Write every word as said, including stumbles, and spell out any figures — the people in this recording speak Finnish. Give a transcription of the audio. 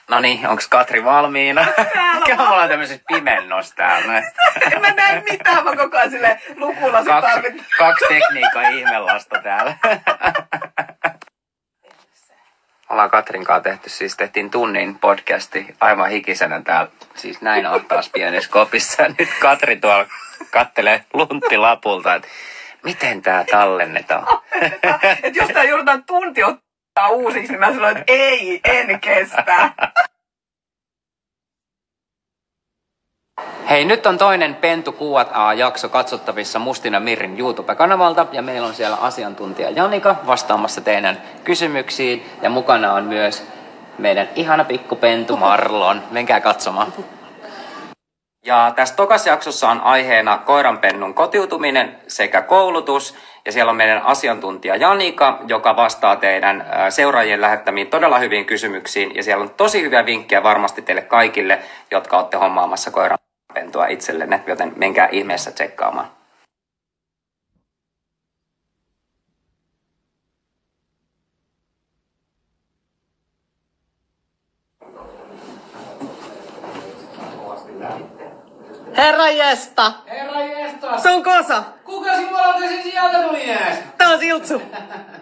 No niin, onks Katri valmiina? Mikä me ollaan tämmöisessä pimennossa täällä? En mä näe mitään, mä koko ajan silleen lukulasin kaksi, tarvitsen. kaksi tekniikan ihmelasta täällä. Ollaan Katrin kanssa tehty, siis tehtiin tunnin podcasti aivan hikisenä täällä, siis näin ahtaas pienessä kopissa. Nyt Katri tuolla kattelee lunttilapulta, että miten tää tallennetaan. Että jos tää joudutaan tunti ottaa uusiksi, niin mä sanoin, että ei, en kestä. Hei, nyt on toinen Pentu Q and A-jakso katsottavissa Mustina Mirrin YouTube-kanavalta. Ja meillä on siellä asiantuntija Janika vastaamassa teidän kysymyksiin. Ja mukana on myös meidän ihana pikku Pentu Marlon. Menkää katsomaan. Ja tässä tokas jaksossa on aiheena koiranpennun kotiutuminen sekä koulutus. Ja siellä on meidän asiantuntija Janika, joka vastaa teidän seuraajien lähettämiin todella hyviin kysymyksiin. Ja siellä on tosi hyviä vinkkejä varmasti teille kaikille, jotka olette hommaamassa koiranpentua itsellenne, joten menkää ihmeessä tsekkaamaan. Herra jesta! Herra jestas! Se on Kosa! Kuka sinulla sen sieltä tuli ees? Tää on Siltsu!